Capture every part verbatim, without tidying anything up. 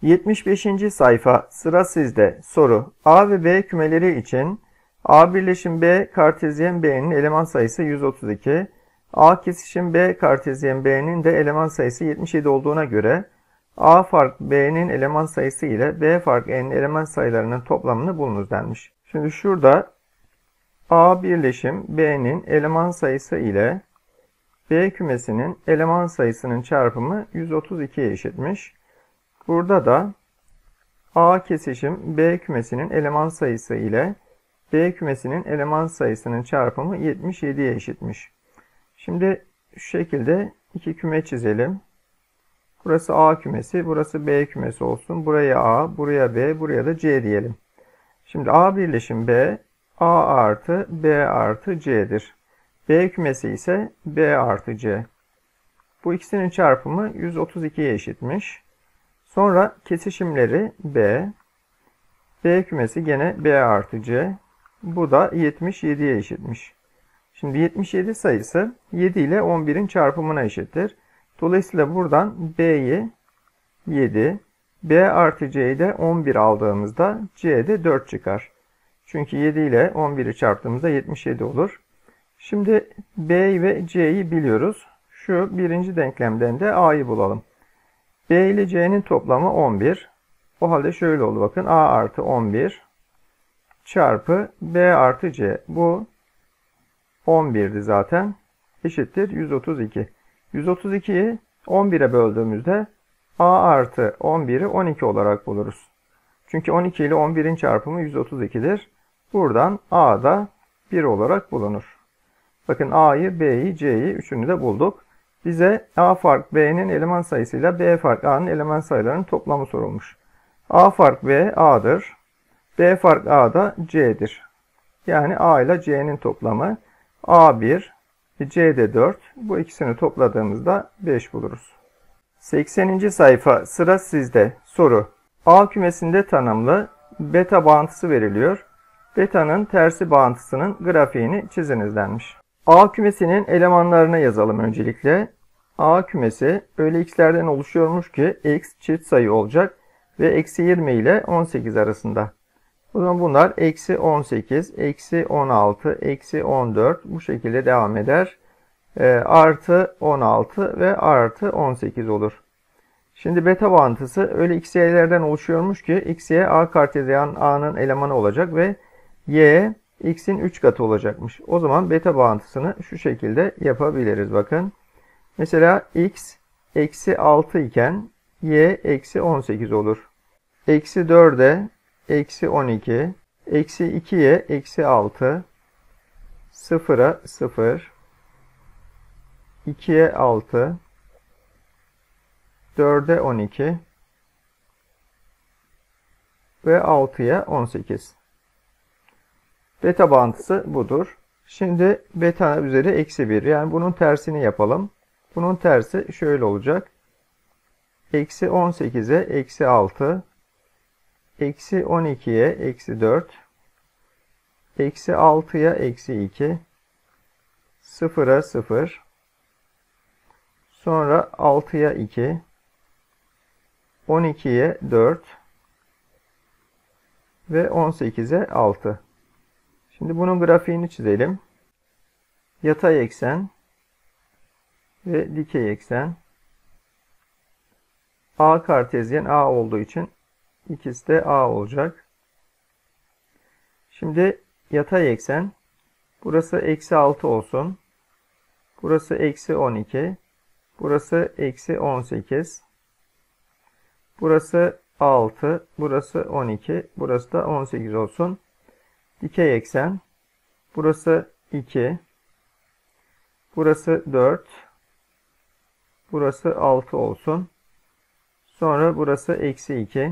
yetmiş beşinci sayfa, sıra sizde. Soru: A ve B kümeleri için A birleşim B kartezyen B'nin eleman sayısı yüz otuz iki, A kesişim B kartezyen B'nin de eleman sayısı yetmiş yedi olduğuna göre A fark B'nin eleman sayısı ile B fark E'nin eleman sayılarının toplamını bulunuz denmiş. Şimdi şurada A birleşim B'nin eleman sayısı ile B kümesinin eleman sayısının çarpımı yüz otuz ikiye eşitmiş. Burada da A kesişim B kümesinin eleman sayısı ile B kümesinin eleman sayısının çarpımı yetmiş yediye eşitmiş. Şimdi şu şekilde iki küme çizelim. Burası A kümesi, burası B kümesi olsun. Buraya A, buraya B, buraya da C diyelim. Şimdi A birleşim B, A artı B artı C'dir. B kümesi ise B artı C. Bu ikisinin çarpımı yüz otuz ikiye eşitmiş. Sonra kesişimleri B, B kümesi gene B artı C. Bu da yetmiş yediye eşitmiş. Şimdi yetmiş yedi sayısı yedi ile on birin çarpımına eşittir. Dolayısıyla buradan B'yi yedi, B artı C'yi de on bir aldığımızda C'de dört çıkar. Çünkü yedi ile on biri çarptığımızda yetmiş yedi olur. Şimdi B ve C'yi biliyoruz. Şu birinci denklemden de A'yı bulalım. B ile C'nin toplamı on bir. O halde şöyle oldu bakın. A artı on bir çarpı B artı C. Bu on birdi zaten. Eşittir yüz otuz iki. yüz otuz ikiyi on bire böldüğümüzde A artı on biri on iki olarak buluruz. Çünkü on iki ile on birin çarpımı yüz otuz iki'dir. Buradan A da bir olarak bulunur. Bakın A'yı, B'yi, C'yi üçünü de bulduk. Bize A fark B'nin eleman sayısıyla B fark A'nın eleman sayılarının toplamı sorulmuş. A fark B A'dır. B fark A da C'dir. Yani A ile C'nin toplamı A bir, C'de dört. Bu ikisini topladığımızda beş buluruz. sekseninci sayfa, sıra sizde. Soru: A kümesinde tanımlı beta bağıntısı veriliyor. Beta'nın tersi bağıntısının grafiğini çiziniz denmiş. A kümesinin elemanlarını yazalım öncelikle. A kümesi öyle x'lerden oluşuyormuş ki x çift sayı olacak ve eksi yirmi ile on sekiz arasında. O zaman bunlar eksi on sekiz, eksi on altı, eksi on dört bu şekilde devam eder. E, artı on altı ve artı on sekiz olur. Şimdi beta bağıntısı öyle x'lerden oluşuyormuş ki x'ye A kartezyen A'nın elemanı olacak ve y x'in üç katı olacakmış. O zaman beta bağıntısını şu şekilde yapabiliriz bakın. Mesela x eksi altı iken y eksi on sekiz olur. Eksi dörde eksi on iki, eksi ikiye eksi altı, sıfıra sıfır, ikiye altı, dörde on iki ve altıya on sekiz. Beta bağıntısı budur. Şimdi beta üzeri eksi bir. Yani bunun tersini yapalım. Bunun tersi şöyle olacak. Eksi on sekize eksi altı. Eksi on ikiye eksi dört. Eksi altıya eksi iki. Sıfıra sıfır. Sonra altıya iki. on ikiye dört. Ve on sekize altı. Şimdi bunun grafiğini çizelim. Yatay eksen ve dikey eksen. A kartezyen A olduğu için ikisi de A olacak. Şimdi yatay eksen. Burası eksi altı olsun. Burası eksi on iki. Burası eksi on sekiz. Burası altı. Burası on iki. Burası da on sekiz olsun. Dikey eksen. Burası iki. Burası dört. Burası altı olsun. Sonra burası eksi iki.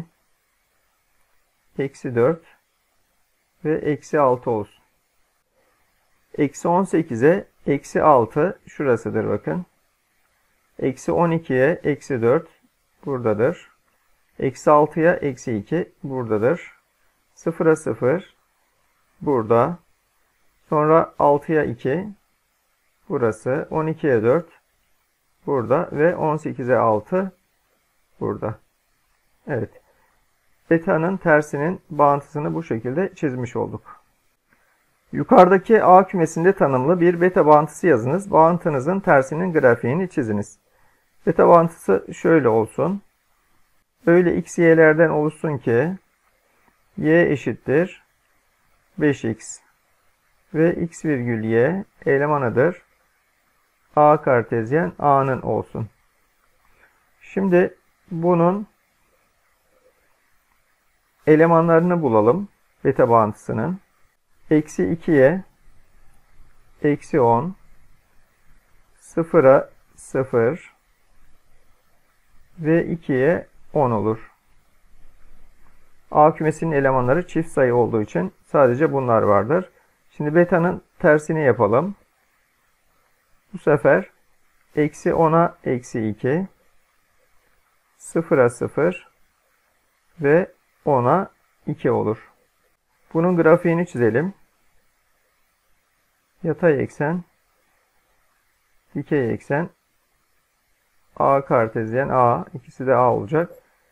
Eksi dört. Ve eksi altı olsun. Eksi on sekize eksi altı şurasıdır bakın. Eksi on ikiye eksi dört buradadır. Eksi altıya eksi iki buradadır. Sıfıra sıfır burada. Sonra altıya iki burası. on ikiye dört burada ve on sekize altı burada. Evet. beta'nın tersinin bağıntısını bu şekilde çizmiş olduk. Yukarıdaki A kümesinde tanımlı bir beta bağıntısı yazınız. Bağıntınızın tersinin grafiğini çiziniz. Beta bağıntısı şöyle olsun. Öyle x, y'lerden oluşsun ki y eşittir beş x ve x virgül y elemanıdır. A kartezyen A'nın olsun. Şimdi bunun elemanlarını bulalım. Beta bağıntısının. Eksi ikiye eksi on, sıfıra sıfır ve ikiye on olur. A kümesinin elemanları çift sayı olduğu için sadece bunlar vardır. Şimdi beta'nın tersini yapalım. Bu sefer eksi ona eksi iki, sıfıra sıfır ve ona iki olur. Bunun grafiğini çizelim. Yatay eksen, dikey eksen, A kartezyen A, ikisi de A olacak.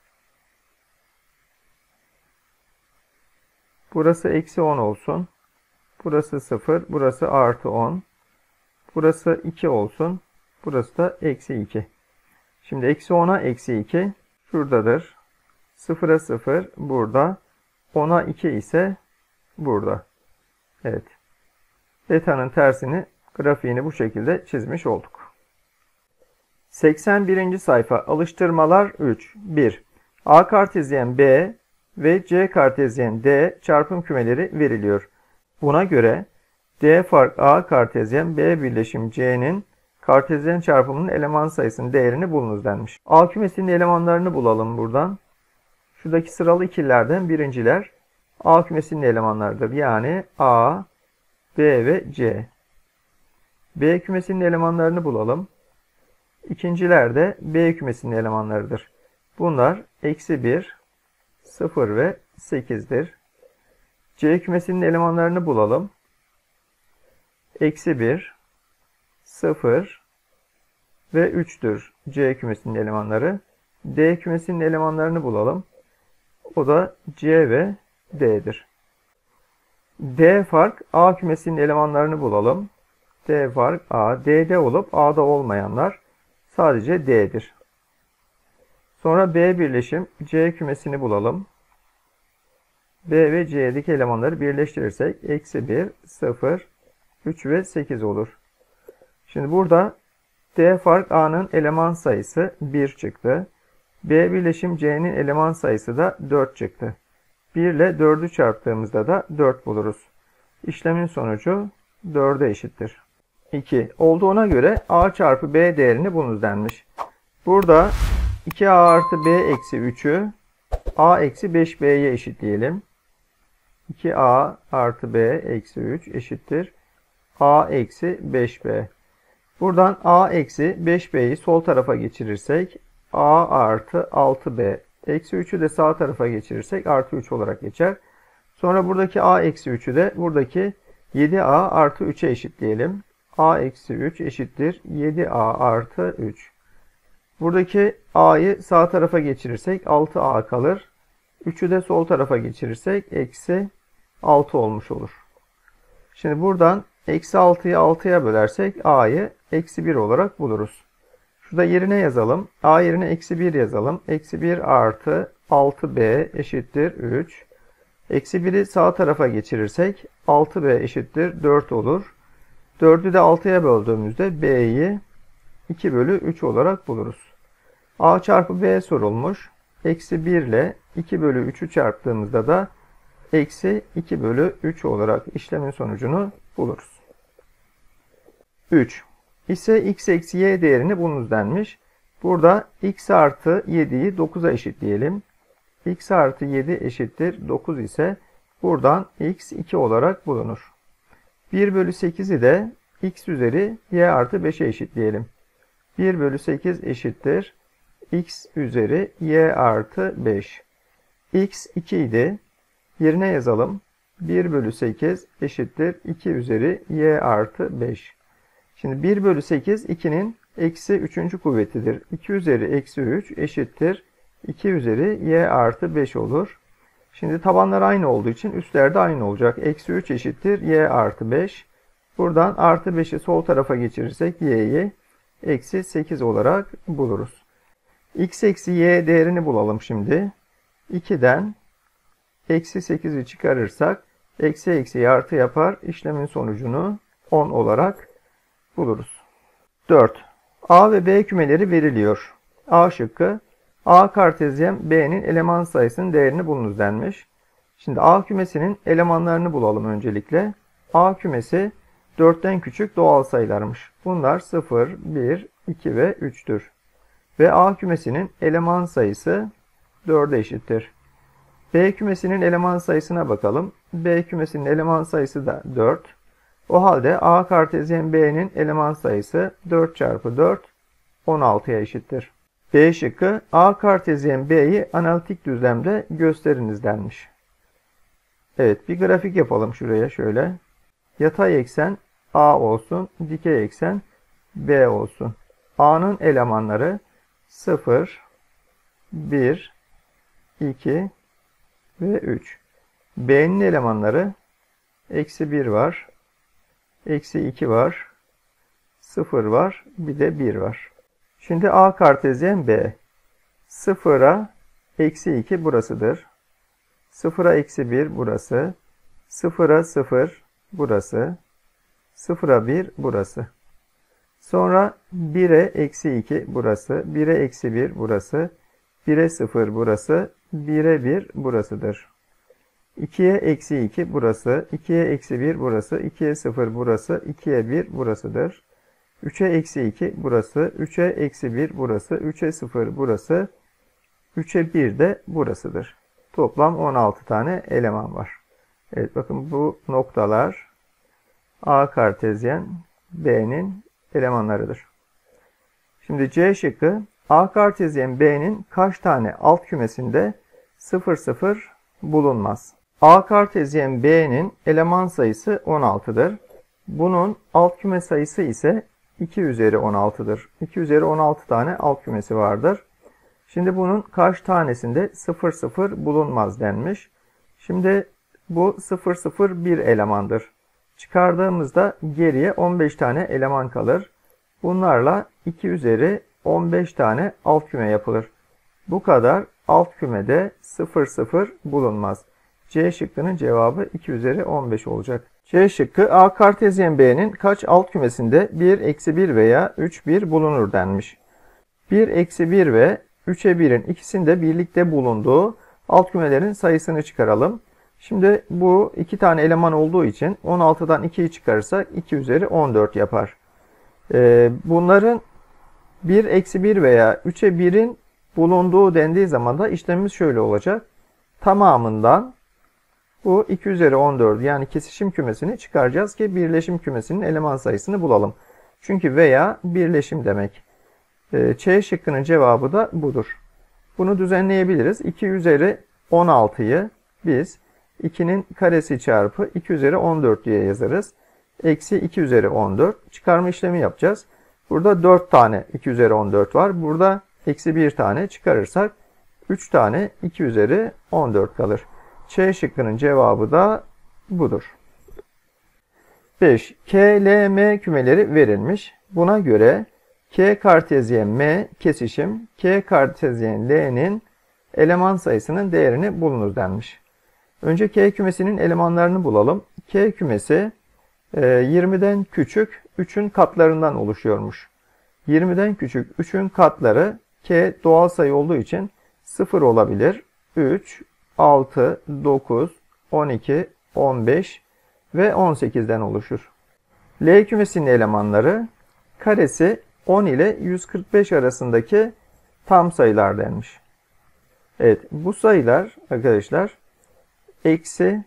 Burası eksi on olsun. Burası sıfır, burası artı on. Burası iki olsun. Burası da eksi iki. Şimdi eksi ona eksi iki şuradadır. sıfıra sıfır burada. ona iki ise burada. Evet. Beta'nın tersini, grafiğini bu şekilde çizmiş olduk. seksen birinci sayfa alıştırmalar üç. bir. A kartezyen B ve C kartezyen D çarpım kümeleri veriliyor. Buna göre D fark A kartezyen B birleşim C'nin kartezyen çarpımının eleman sayısının değerini bulunuz denmiş. A kümesinin elemanlarını bulalım buradan. Şuradaki sıralı ikililerden birinciler A kümesinin elemanlarıdır. Yani A, B ve C. B kümesinin elemanlarını bulalım. İkinciler de B kümesinin elemanlarıdır. Bunlar eksi bir, sıfır ve sekizdir. C kümesinin elemanlarını bulalım. Eksi bir, sıfır ve üçtür C kümesinin elemanları. D kümesinin elemanlarını bulalım. O da C ve D'dir. D fark A kümesinin elemanlarını bulalım. D fark A, D'de olup A'da olmayanlar sadece D'dir. Sonra B birleşim C kümesini bulalım. B ve C'deki elemanları birleştirirsek eksi bir, sıfır, üç ve sekiz olur. Şimdi burada D fark A'nın eleman sayısı bir çıktı. B birleşim C'nin eleman sayısı da dört çıktı. bir ile dördü çarptığımızda da dört buluruz. İşlemin sonucu dörde eşittir. iki. Olduğuna göre A çarpı B değerini bulunuz denmiş. Burada iki A artı B eksi üçü A eksi beş B'ye eşitleyelim. iki A artı B eksi üç eşittir A eksi beş B. Buradan A eksi beş B'yi sol tarafa geçirirsek A artı altı B. Eksi üçü de sağ tarafa geçirirsek artı üç olarak geçer. Sonra buradaki A eksi üçü de buradaki yedi A artı üçe eşitleyelim. A eksi üç eşittir yedi A artı üç. Buradaki A'yı sağ tarafa geçirirsek altı A kalır. üçü de sol tarafa geçirirsek eksi altı olmuş olur. Şimdi buradan eksi altıyı altıya bölersek A'yı eksi bir olarak buluruz. Şurada yerine yazalım. A yerine eksi bir yazalım. Eksi bir artı altı B eşittir üç. Eksi biri sağ tarafa geçirirsek altı B eşittir dört olur. dördü de altıya böldüğümüzde B'yi iki bölü üç olarak buluruz. A çarpı B sorulmuş. Eksi bir ile iki bölü üçü çarptığımızda da eksi iki bölü üç olarak işlemin sonucunu buluruz. üç. İse x eksi y değerini bulunuz denmiş. Burada x artı yediyi dokuza eşitleyelim. X artı yedi eşittir dokuz ise buradan x iki olarak bulunur. bir bölü sekizi de x üzeri y artı beşe eşitleyelim. bir bölü sekiz eşittir x üzeri y artı beş. X iki idi. Yerine yazalım. bir bölü sekiz eşittir iki üzeri y artı beş. Şimdi bir bölü sekiz ikinin eksi üçüncü kuvvetidir. iki üzeri eksi üç eşittir iki üzeri y artı beş olur. Şimdi tabanlar aynı olduğu için üstler de aynı olacak. Eksi üç eşittir y artı beş. Buradan artı beşi sol tarafa geçirirsek y'yi eksi sekiz olarak buluruz. X eksi y değerini bulalım şimdi. iki'den eksi sekizi çıkarırsak eksi eksi artı yapar. İşlemin sonucunu on olarak buluruz. dört. A ve B kümeleri veriliyor. A şıkkı. A kartezyen B'nin eleman sayısının değerini bulunuz denmiş. Şimdi A kümesinin elemanlarını bulalım öncelikle. A kümesi dörtten küçük doğal sayılarmış. Bunlar sıfır, bir, iki ve üç'tür. Ve A kümesinin eleman sayısı dört'e eşittir. B kümesinin eleman sayısına bakalım. B kümesinin eleman sayısı da dört. O halde A kartezyen B'nin eleman sayısı dört çarpı dört, on altı'ya eşittir. B şıkkı. A kartezyen B'yi analitik düzlemde gösteriniz denmiş. Evet, bir grafik yapalım şuraya şöyle. Yatay eksen A olsun, dikey eksen B olsun. A'nın elemanları sıfır, bir, iki ve üç. B'nin elemanları eksi bir var, eksi iki var, sıfır var, bir de bir var. Şimdi A kartezyen B. sıfır'a eksi iki burasıdır. sıfır'a eksi bir burası. sıfır'a sıfır burası. sıfır'a bir burası. Sonra bir'e eksi iki burası. bir'e eksi bir burası. bir'e sıfır burası. bir'e bir burasıdır. iki'ye eksi iki burası. iki'ye eksi bir burası. iki'ye sıfır burası. iki'ye bir burasıdır. üç'e eksi iki burası. üç'e eksi bir burası. üç'e sıfır burası. üç'e bir de burasıdır. Toplam on altı tane eleman var. Evet, bakın bu noktalar A kartezyen B'nin elemanlarıdır. Şimdi C şıkkı. A kartezyen B'nin kaç tane alt kümesinde sıfır sıfır bulunmaz? A kartezyen B'nin eleman sayısı on altı'dır. Bunun alt küme sayısı ise iki üzeri on altı'dır. iki üzeri on altı tane alt kümesi vardır. Şimdi bunun kaç tanesinde sıfır sıfır bulunmaz denmiş. Şimdi bu sıfır sıfır bir elemandır. Çıkardığımızda geriye on beş tane eleman kalır. Bunlarla iki üzeri on beş tane alt küme yapılır. Bu kadar alt kümede sıfır sıfır bulunmaz. C şıkkının cevabı iki üzeri on beş olacak. C şıkkı. A kartezyen B'nin kaç alt kümesinde bir, eksi bir veya üç, bir bulunur denmiş. bir, eksi bir ve üç'e bir'in ikisinde birlikte bulunduğu alt kümelerin sayısını çıkaralım. Şimdi bu iki tane eleman olduğu için on altı'dan iki'yi çıkarırsak iki üzeri on dört yapar. Ee, bunların bir, eksi bir veya üç'e bir'in bulunduğu dendiği zaman da işlemimiz şöyle olacak. Tamamından bu iki üzeri on dört yani kesişim kümesini çıkaracağız ki birleşim kümesinin eleman sayısını bulalım. Çünkü veya birleşim demek. Ç şıkkının cevabı da budur. Bunu düzenleyebiliriz. iki üzeri on altı'yı biz iki'nin karesi çarpı iki üzeri on dört diye yazarız. Eksi iki üzeri on dört. Çıkarma işlemi yapacağız. Burada dört tane iki üzeri on dört var. Burada eksi bir tane çıkarırsak üç tane iki üzeri on dört kalır. Ç şıkkının cevabı da budur. beş. K, L, M kümeleri verilmiş. Buna göre K kartezyen M kesişim K kartezyen L'nin eleman sayısının değerini bulunuz denmiş. Önce K kümesinin elemanlarını bulalım. K kümesi yirmi'den küçük üç'ün katlarından oluşuyormuş. yirmi'den küçük üç'ün katları K doğal sayı olduğu için sıfır olabilir. üç, altı, dokuz, on iki, on beş ve on sekiz'den oluşur. L kümesinin elemanları karesi on ile yüz kırk beş arasındaki tam sayılar denmiş. Evet, bu sayılar arkadaşlar eksi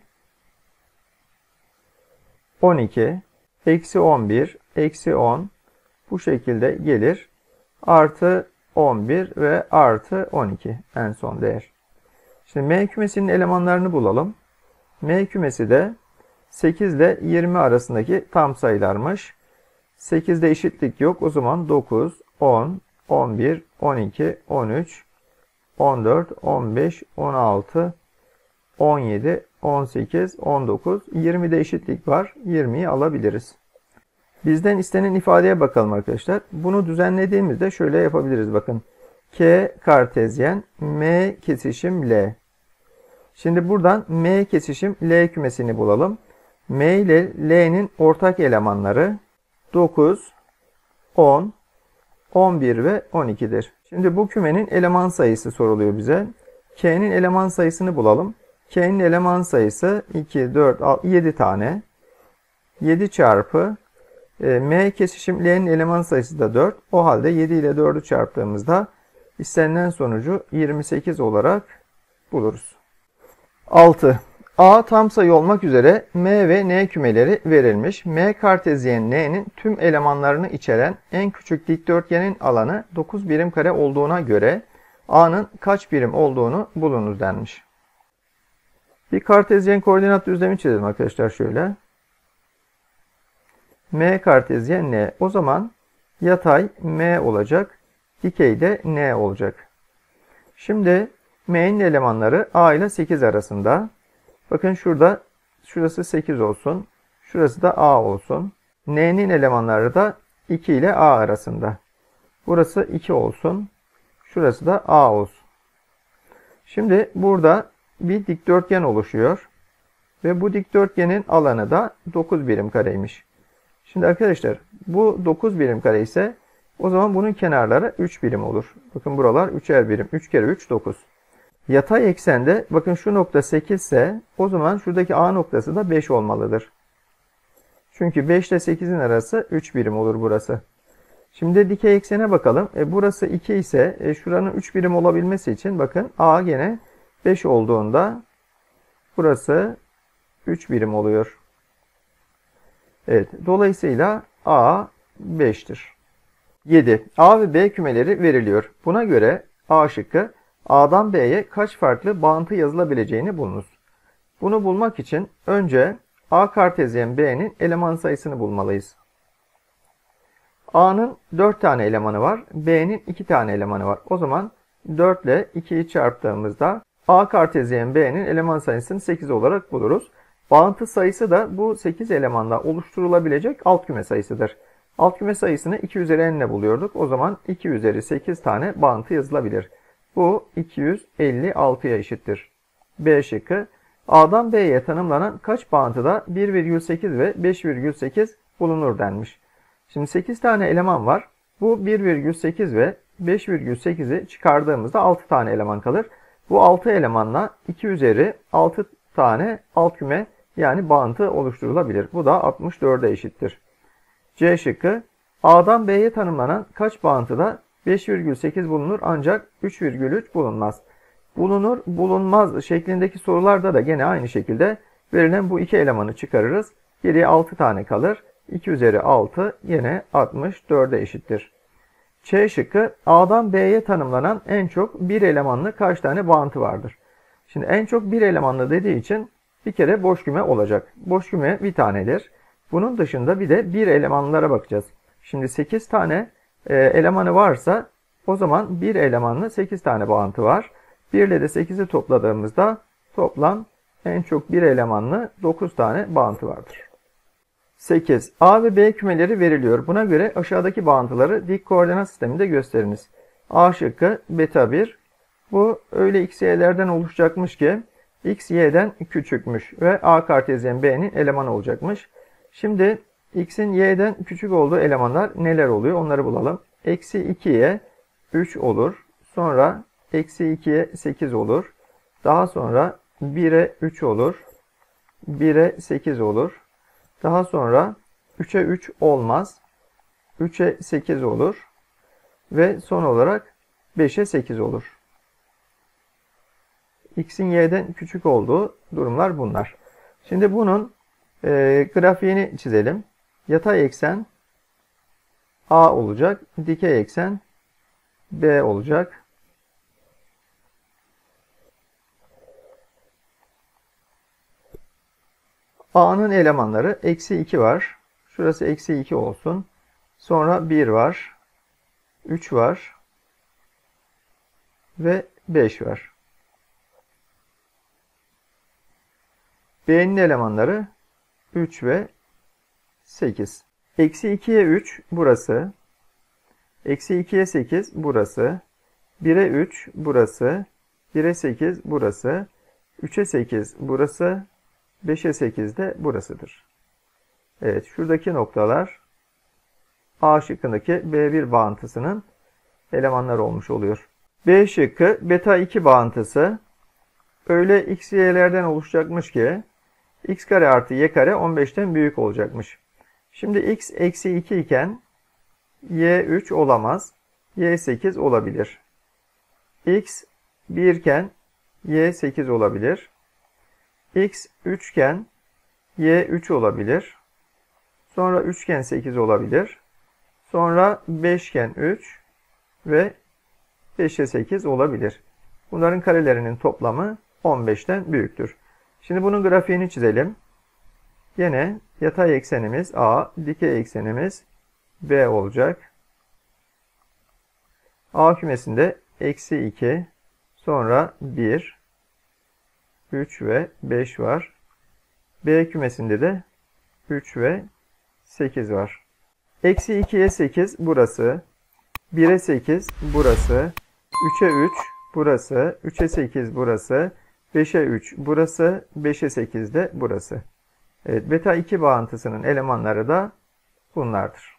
on iki, eksi on bir, eksi on bu şekilde gelir. Artı on bir ve artı on iki en son değer. Şimdi M kümesinin elemanlarını bulalım. M kümesi de sekiz ile yirmi arasındaki tam sayılarmış. sekiz'de eşitlik yok. O zaman dokuz, on, on bir, on iki, on üç, on dört, on beş, on altı, on yedi, on sekiz, on dokuz, yirmide eşitlik var. yirmiyi alabiliriz. Bizden istenen ifadeye bakalım arkadaşlar. Bunu düzenlediğimizde şöyle yapabiliriz. Bakın. K kartezyen, M kesişim L. Şimdi buradan M kesişim L kümesini bulalım. M ile L'nin ortak elemanları dokuz, on, on bir ve on iki'dir. Şimdi bu kümenin eleman sayısı soruluyor bize. K'nin eleman sayısını bulalım. K'nin eleman sayısı iki, dört, altı, yedi tane. yedi çarpı e, M kesişim L'nin eleman sayısı da dört. O halde yedi ile dördü çarptığımızda istenilen sonucu yirmi sekiz olarak buluruz. altı. A tam sayı olmak üzere M ve N kümeleri verilmiş. M kartezyen N'nin tüm elemanlarını içeren en küçük dikdörtgenin alanı dokuz birim kare olduğuna göre A'nın kaç birim olduğunu bulunuz denmiş. Bir kartezyen koordinat düzlemi çizelim arkadaşlar şöyle. M kartezyen N. O zaman yatay M olacak. Dikey de N olacak. Şimdi M'nin elemanları A ile sekiz arasında. Bakın şurada şurası sekiz olsun. Şurası da A olsun. N'nin elemanları da iki ile A arasında. Burası iki olsun. Şurası da A olsun. Şimdi burada bir dikdörtgen oluşuyor. Ve bu dikdörtgenin alanı da dokuz birim kareymiş. Şimdi arkadaşlar bu dokuz birim kare ise o zaman bunun kenarları üç birim olur. Bakın buralar üçer birim. üç kere üç dokuz. Yatay eksende bakın şu nokta sekiz ise o zaman şuradaki A noktası da beş olmalıdır. Çünkü beş ile sekizin arası üç birim olur burası. Şimdi dikey eksene bakalım. E, burası iki ise e, şuranın üç birim olabilmesi için bakın A gene beş olduğunda burası üç birim oluyor. Evet. Dolayısıyla A beş'tir. yedi. A ve B kümeleri veriliyor. Buna göre A şıkkı A'dan B'ye kaç farklı bağıntı yazılabileceğini bulunuz. Bunu bulmak için önce A kartezyen B'nin eleman sayısını bulmalıyız. A'nın dört tane elemanı var. B'nin iki tane elemanı var. O zaman dört ile iki'yi çarptığımızda A kartezyen B'nin eleman sayısını sekiz olarak buluruz. Bağıntı sayısı da bu sekiz elemanda oluşturulabilecek alt küme sayısıdır. Alt küme sayısını iki üzeri n ile buluyorduk. O zaman iki üzeri sekiz tane bağıntı yazılabilir. Bu iki yüz elli altı'ya eşittir. B şıkkı A'dan B'ye tanımlanan kaç bağıntıda bir virgül sekiz ve beş virgül sekiz bulunur denmiş. Şimdi sekiz tane eleman var. Bu bir virgül sekiz ve beş virgül sekiz'i çıkardığımızda altı tane eleman kalır. Bu altı elemanla iki üzeri altı tane alt küme yani bağıntı oluşturulabilir. Bu da altmış dört'e eşittir. C şıkkı A'dan B'ye tanımlanan kaç bağıntıda beş virgül sekiz bulunur ancak üç virgül üç bulunmaz. Bulunur, bulunmaz şeklindeki sorularda da gene aynı şekilde verilen bu iki elemanı çıkarırız. Geriye altı tane kalır. iki üzeri altı yine altmış dört'e eşittir. Ç şıkkı A'dan B'ye tanımlanan en çok bir elemanlı kaç tane bağıntı vardır? Şimdi en çok bir elemanlı dediği için bir kere boş küme olacak. Boş küme bir tanedir. Bunun dışında bir de bir elemanlara bakacağız. Şimdi sekiz tane e, elemanı varsa o zaman bir elemanlı sekiz tane bağıntı var. bir ile de sekiz'i topladığımızda toplam en çok bir elemanlı dokuz tane bağıntı vardır. sekiz. A ve B kümeleri veriliyor. Buna göre aşağıdaki bağıntıları dik koordinat sisteminde gösteriniz. A şıkkı beta bir. Bu öyle x, y'lerden oluşacakmış ki x, y'den küçükmüş ve A kartezyen B'nin elemanı olacakmış. Şimdi x'in y'den küçük olduğu elemanlar neler oluyor onları bulalım. Eksi iki'ye üç olur. Sonra eksi iki'ye sekiz olur. Daha sonra bir'e üç olur. bir'e sekiz olur. Daha sonra üç'e üç olmaz. üç'e sekiz olur. Ve son olarak beş'e sekiz olur. X'in y'den küçük olduğu durumlar bunlar. Şimdi bunun e, grafiğini çizelim. Yatay eksen A olacak. Dikey eksen B olacak. A'nın elemanları eksi iki var. Şurası eksi iki olsun. Sonra bir var. üç var. Ve beş var. B'nin elemanları üç ve sekiz. Eksi ikiye üç burası. Eksi ikiye sekiz burası. bire üç burası. bire sekiz burası. üçe sekiz burası. beşe sekiz de burasıdır. Evet, şuradaki noktalar A şıkkındaki B bir bağıntısının elemanları olmuş oluyor. B şıkkı beta iki bağıntısı öyle x, y'lerden oluşacakmış ki x kare artı y kare on beşten büyük olacakmış. Şimdi x eksi iki iken y üç olamaz. Y sekiz olabilir. X bir iken y sekiz olabilir. X üç iken y üç olabilir. Sonra üç iken sekiz olabilir. Sonra beş iken üç ve beşe sekiz olabilir. Bunların karelerinin toplamı on beşten büyüktür. Şimdi bunun grafiğini çizelim. Yine yatay eksenimiz A, dikey eksenimiz B olacak. A kümesinde eksi iki, sonra bir, üç ve beş var. B kümesinde de üç ve sekiz var. Eksi ikiye sekiz burası. bire sekiz burası. üçe üç burası. üçe sekiz burası. beşe üç burası. beşe sekiz de burası. Evet, beta iki bağıntısının elemanları da bunlardır.